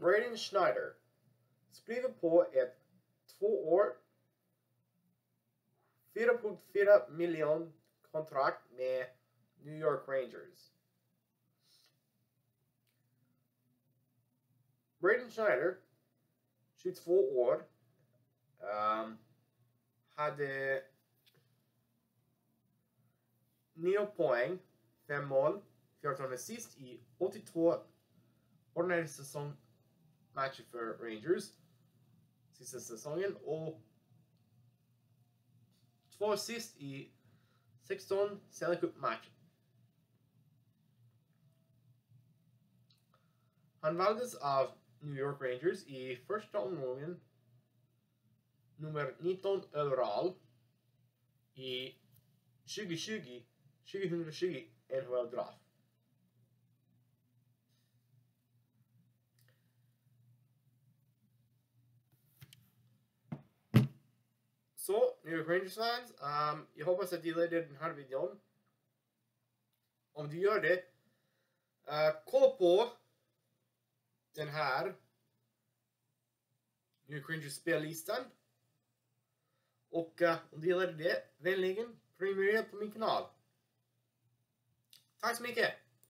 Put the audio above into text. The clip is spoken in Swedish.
Braden Schneider skriver på ett 2 år 4,4 miljon kontrakt med New York Rangers. Braden Schneider, 22 år, hade 9 poäng, 5 mål, 14 assist i 82 ordinarie säsongmatcher för Rangers sista säsongen och 2 assist i 16 Stanley Cup-matcher. Han valdes av New York Rangers i första omgången nummer 19 överall i 2020 NHL Draft. Så, New York Rangers fans, jag hoppas att du gillade den här videon. Om du gör det, kolla på den här New York Rangers spellistan. Och om du gillade det, vänligen prenumerera på min kanal. Tack så mycket!